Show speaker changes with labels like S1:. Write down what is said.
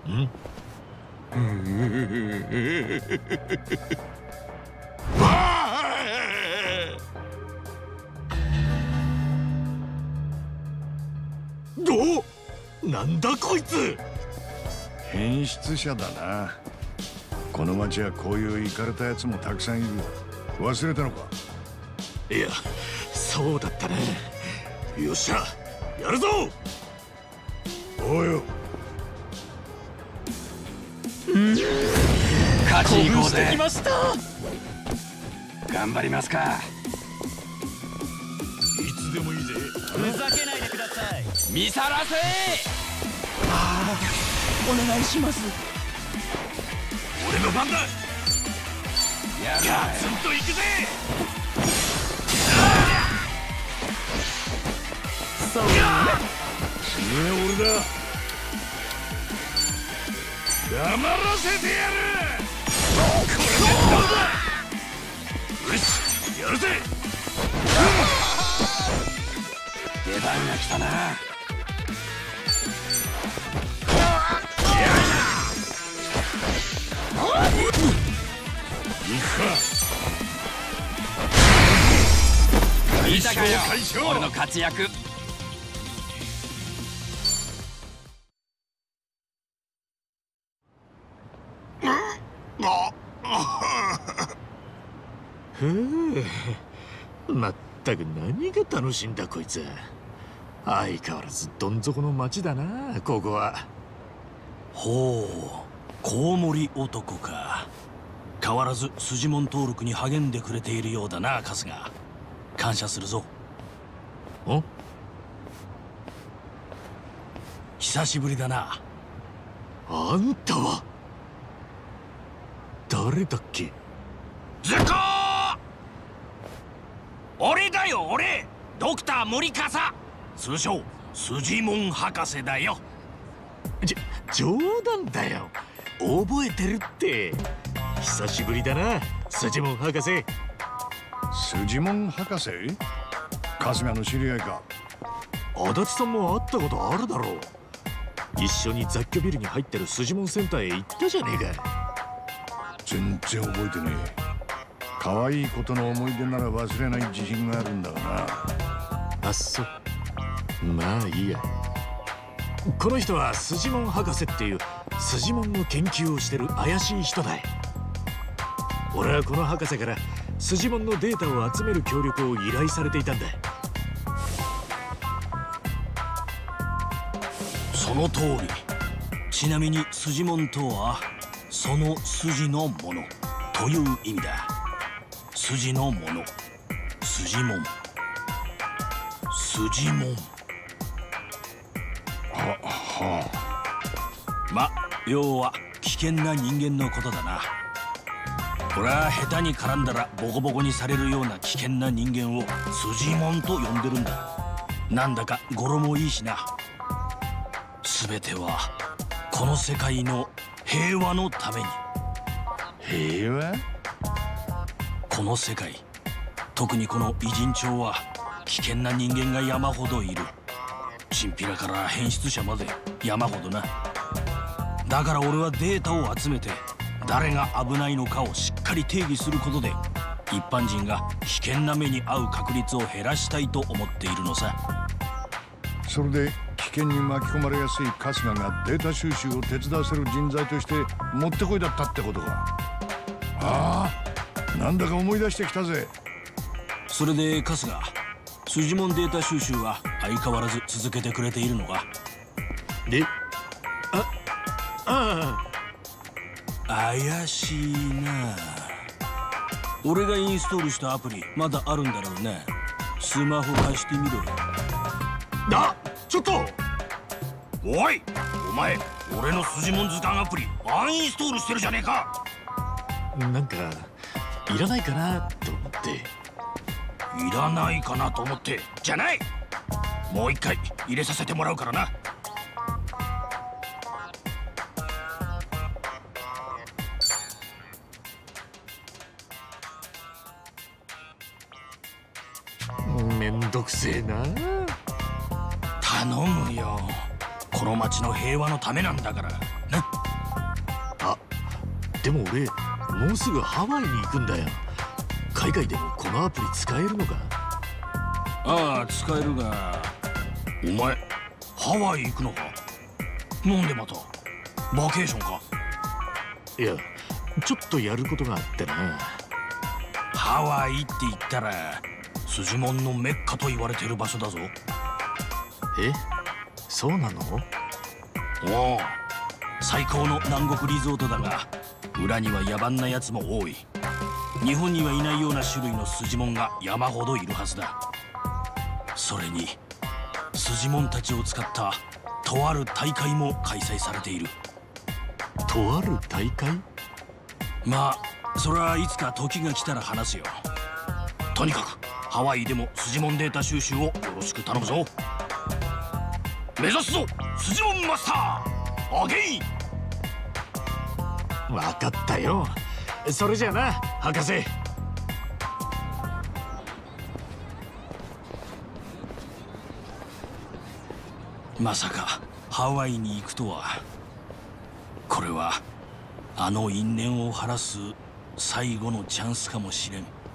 S1: ん？なんだこいつ。
S2: 変質者だな。この町はこういうイカれたやつもたくさんいる。忘れたのか？
S1: いや、そうだったね。よっしゃ、やるぞ。
S2: おうよ。
S3: 勝ちに行こうぜ。
S1: きました。
S3: 頑張りますか。
S1: いつでもいいぜ。
S4: ふざけないでください。
S3: 見さらせ。
S4: お願いします。
S1: 俺の番だ。
S3: や
S1: ガツンと行くぜ。
S4: そう
S2: 次は俺だ。黙らせてやる。
S1: これでどうだ。よし、やるぜ。
S3: 出番が来たな。見たかよ、俺の活躍。
S1: まったく何が楽しいんだこいつ。相変わらずどん底の町だなここは。
S5: ほう、コウモリ男か。変わらず筋門登録に励んでくれているようだな春日。感謝するぞ。
S1: お、
S5: 久しぶりだな。
S1: あんたは誰だっけ？
S5: ズコー！俺だよ俺、ドクター森笠、通称筋門博士だよ。
S1: 冗談だよ。覚えてるって。久しぶりだな筋門博士。
S2: 筋門博士？春日の知り合いか？
S1: 足立さんも会ったことあるだろう。一緒に雑居ビルに入ってる筋門センターへ行ったじゃねえか。
S2: 全然覚えてねえ。可愛いことの思い出なら忘れない自信があるんだがな。
S1: あっそ。まあいいや。この人は筋門博士っていう筋門の研究をしてる怪しい人だ。俺はこの博士から筋門のデータを集める協力を依頼されていたんだ。
S5: その通り。ちなみに筋門とはその筋のものという意味だ。筋のもの、筋門、筋門。ま、要は危険な人間のことだな。これは下手に絡んだらボコボコにされるような危険な人間を筋門と呼んでるんだ。なんだか語呂もいいしな。全てはこの世界の平和のために。
S2: 平和？
S5: この世界、特にこの偉人町は危険な人間が山ほどいる。チンピラから変質者まで山ほどな。だから俺はデータを集めて誰が危ないのかをしっかり定義することで一般人が危険な目に遭う確率を減らしたいと思っているのさ。
S2: それで危険に巻き込まれやすい春日がデータ収集を手伝わせる人材としてもってこいだったってことか。ああ、なんだか思い出してきたぜ。
S5: それで春日、筋門データ収集は相変わらず続けてくれているのか？
S1: で、
S5: 怪しいな。俺がインストールしたアプリまだあるんだろうな。スマホ貸してみろよ。
S1: ちょっと。
S5: おい、お前俺の筋門図鑑アプリアンインストールしてるじゃねえか。
S1: なんかいらないかなと思って。
S5: いらないかなと思ってじゃない。もう一回入れさせてもらうからな。
S1: めんどくせえな。
S5: 頼むよ、この町の平和のためなんだからな。
S1: でも俺もうすぐハワイに行くんだよ。海外でもこのアプリ使えるのか？
S5: ああ、使えるが、お前ハワイ行くのか？なんでまたバケーションか？
S1: いや、ちょっとやることがあってな。
S5: ハワイって言ったらスジモンのメッカと言われてる場所だぞ。
S1: え、そうなの？
S5: おお、最高の南国リゾートだが、裏には野蛮なやつも多い。日本にはいないような種類のスジモンが山ほどいるはずだ。それにスジモンたちを使ったとある大会も開催されている。
S1: とある大会？
S5: まあそれはいつか時が来たら話すよ。とにかくハワイでもスジモンデータ収集をよろしく頼むぞ。目指すぞスジモンマスター、アゲイ。
S1: 分かったよ。それじゃあな、博士。
S5: まさかハワイに行くとは。これはあの因縁を晴らす最後のチャンスかもしれん。